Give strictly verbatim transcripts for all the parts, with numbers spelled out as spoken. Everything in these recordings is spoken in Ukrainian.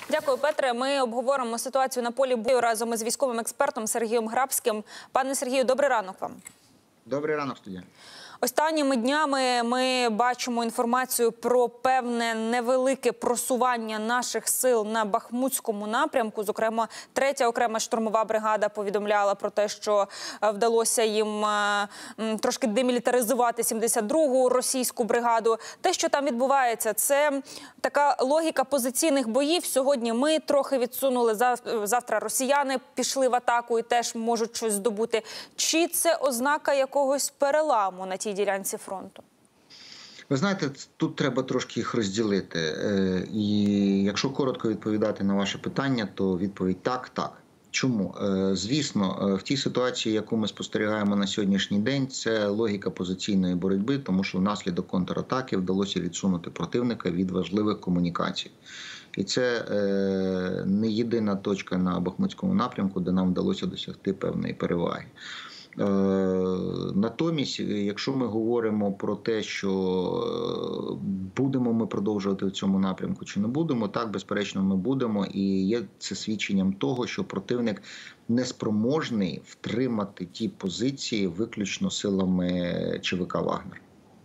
Дякую, Петре. Ми обговоримо ситуацію на полі бою разом із військовим експертом Сергієм Грабським. Пане Сергію, добрий ранок вам. Добрий ранок, студія. Останніми днями ми бачимо інформацію про певне невелике просування наших сил на Бахмутському напрямку. Зокрема, третя окрема штурмова бригада повідомляла про те, що вдалося їм трошки демілітаризувати сімдесят другу російську бригаду. Те, що там відбувається, це така логіка позиційних боїв. Сьогодні ми трохи відсунули, завтра росіяни пішли в атаку і теж можуть щось здобути. Чи це ознака якогось переламу на тій ділянці фронту? Ви знаєте, тут треба трошки їх розділити. І якщо коротко відповідати на ваше питання, то відповідь так, так. Чому? Звісно, в тій ситуації, яку ми спостерігаємо на сьогоднішній день, це логіка позиційної боротьби, тому що внаслідок контратаки вдалося відсунути противника від важливих комунікацій. І це не єдина точка на Бахмутському напрямку, де нам вдалося досягти певної переваги. Натомість, якщо ми говоримо про те, що будемо ми продовжувати в цьому напрямку чи не будемо, так, безперечно, ми будемо. І є це свідченням того, що противник неспроможний втримати ті позиції виключно силами ЧВК «Вагнер».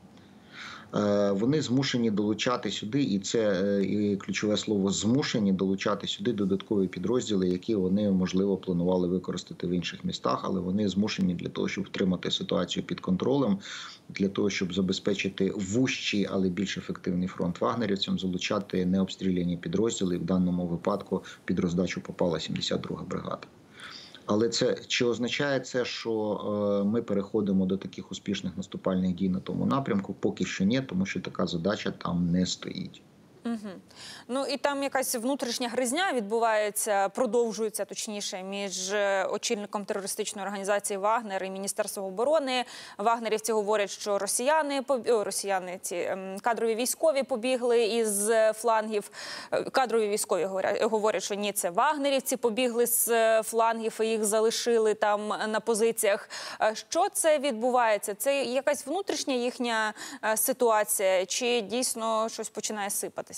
Вони змушені долучати сюди, і це і ключове слово «змушені» долучати сюди додаткові підрозділи, які вони, можливо, планували використати в інших містах, але вони змушені для того, щоб втримати ситуацію під контролем, для того, щоб забезпечити вужчий, але більш ефективний фронт вагнерівцям, залучати необстріляні підрозділи. В даному випадку під роздачу попала сімдесят друга бригада. Але це чи означає це, що е, ми переходимо до таких успішних наступальних дій на тому напрямку? Поки що ні, тому що така задача там не стоїть. Угу. Ну і там якась внутрішня гризня відбувається, продовжується точніше, між очільником терористичної організації «Вагнер» і Міністерством оборони. Вагнерівці говорять, що росіяни, О, росіяни ці кадрові військові побігли із флангів. Кадрові військові говорять, говорять, що ні, це вагнерівці побігли з флангів і їх залишили там на позиціях. Що це відбувається? Це якась внутрішня їхня ситуація? Чи дійсно щось починає сипатися?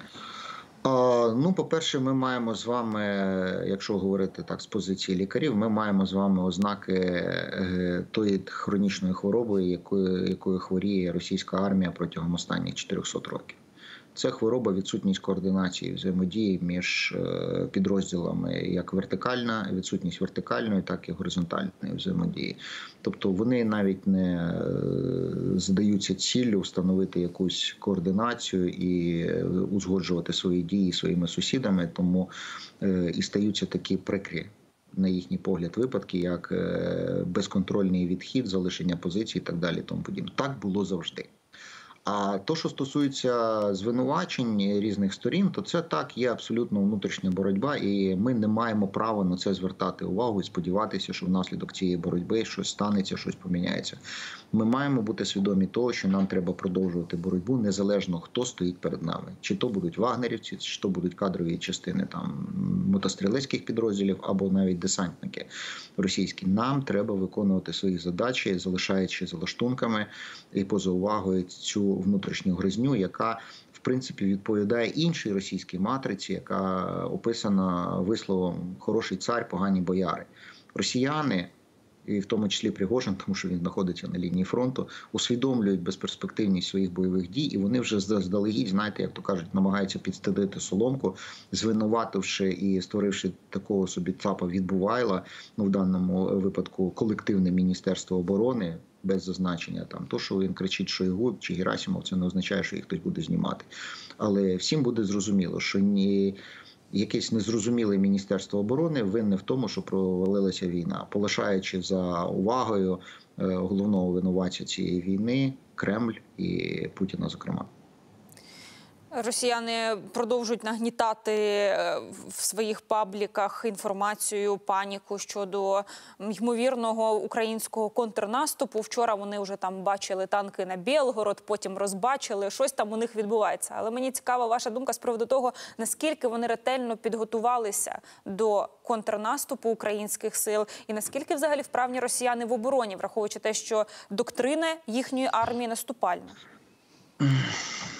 Ну, по-перше, ми маємо з вами, якщо говорити так з позиції лікарів, ми маємо з вами ознаки тої хронічної хвороби, якою, якою хворіє російська армія протягом останніх чотирьохсот років. Це хвороба відсутність координації, взаємодії між підрозділами, як вертикальна, відсутність вертикальної, так і горизонтальної взаємодії. Тобто вони навіть не задаються ціллю встановити якусь координацію і узгоджувати свої дії своїми сусідами, тому і стаються такі прикрі, на їхній погляд, випадки, як безконтрольний відхід, залишення позицій і так далі. Тому подібне. Так було завжди. А то, що стосується звинувачень різних сторін, то це так, є абсолютно внутрішня боротьба, і ми не маємо права на це звертати увагу і сподіватися, що внаслідок цієї боротьби щось станеться, щось поміняється. Ми маємо бути свідомі того, що нам треба продовжувати боротьбу, незалежно хто стоїть перед нами. Чи то будуть вагнерівці, чи то будуть кадрові частини там мотострілецьких підрозділів, або навіть десантники російські. Нам треба виконувати свої задачі, залишаючи за лаштунками і поза увагою цю внутрішню гризню, яка, в принципі, відповідає іншій російській матриці, яка описана висловом «хороший цар, погані бояри». Росіяни, і в тому числі Пригожин, тому що він знаходиться на лінії фронту, усвідомлюють безперспективність своїх бойових дій, і вони вже заздалегідь, знаєте, як то кажуть, намагаються підстелити соломку, звинувативши і створивши такого собі ЦАПа відбувайла, ну, в даному випадку колективне Міністерство оборони, без зазначення там, то, що він кричить Шойгу чи Герасимов, це не означає, що їх хтось буде знімати. Але всім буде зрозуміло, що ні якесь незрозуміле Міністерство оборони винне в тому, що провалилася війна, полишаючи за увагою головного винуватця цієї війни Кремль і Путіна, зокрема. Росіяни продовжують нагнітати в своїх пабліках інформацію, паніку щодо ймовірного українського контрнаступу. Вчора вони вже там бачили танки на Білгород, потім розбачили, щось там у них відбувається. Але мені цікава ваша думка з приводу того, наскільки вони ретельно підготувалися до контрнаступу українських сил і наскільки взагалі вправні росіяни в обороні, враховуючи те, що доктрина їхньої армії наступальна.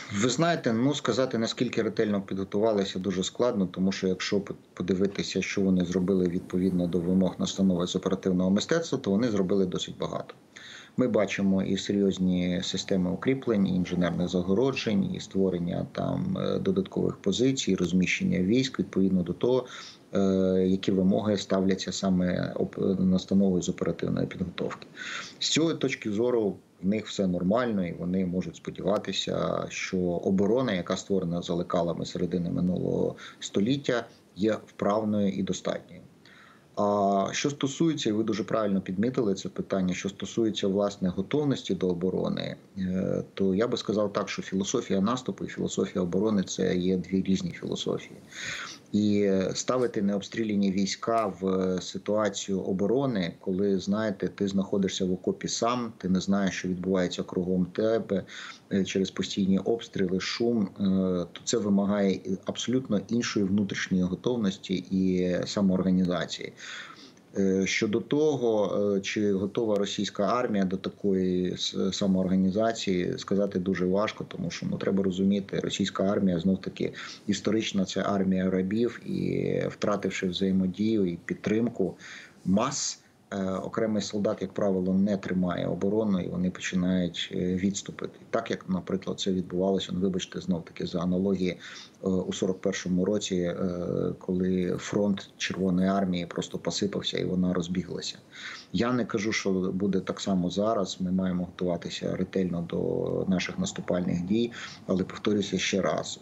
Ви знаєте, ну сказати, наскільки ретельно підготувалися, дуже складно, тому що якщо подивитися, що вони зробили відповідно до вимог настанови з оперативного мистецтва, то вони зробили досить багато. Ми бачимо і серйозні системи укріплень, і інженерних загороджень, і створення там додаткових позицій, розміщення військ відповідно до того, які вимоги ставляться саме настановою з оперативної підготовки. З цієї точки зору в них все нормально, і вони можуть сподіватися, що оборона, яка створена за лекалами середини минулого століття, є вправною і достатньою. А що стосується, і ви дуже правильно підмітили це питання, що стосується власне готовності до оборони, то я би сказав так, що філософія наступу і філософія оборони – це є дві різні філософії. І ставити необстріляні війська в ситуацію оборони, коли, знаєте, ти знаходишся в окопі сам, ти не знаєш, що відбувається кругом тебе, через постійні обстріли, шум, то це вимагає абсолютно іншої внутрішньої готовності і самоорганізації. Щодо того, чи готова російська армія до такої самоорганізації, сказати дуже важко, тому що ну, треба розуміти, російська армія знов-таки історично це армія рабів, і втративши взаємодію і підтримку мас, окремий солдат, як правило, не тримає оборону і вони починають відступити. Так, як, наприклад, це відбувалося, ну, вибачте, знов-таки за аналогії, у сорок першому році, коли фронт Червоної армії просто посипався і вона розбіглася. Я не кажу, що буде так само зараз, ми маємо готуватися ретельно до наших наступальних дій, але повторюся ще раз,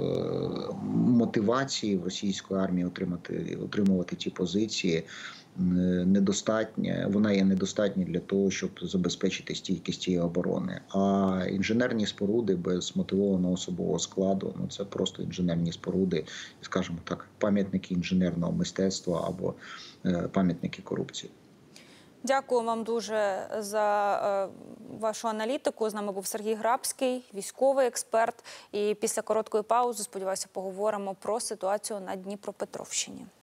мотивації в російської армії отримати, отримувати ті позиції недостатня, вона є недостатня для того, щоб забезпечити стійкість цієї оборони. А інженерні споруди без мотивованого особового складу, ну це просто інженерні споруди, скажімо так, пам'ятники інженерного мистецтва або пам'ятники корупції. Дякую вам дуже за е, вашу аналітику. З нами був Сергій Грабський, військовий експерт. І після короткої паузи, сподіваюся, поговоримо про ситуацію на Дніпропетровщині.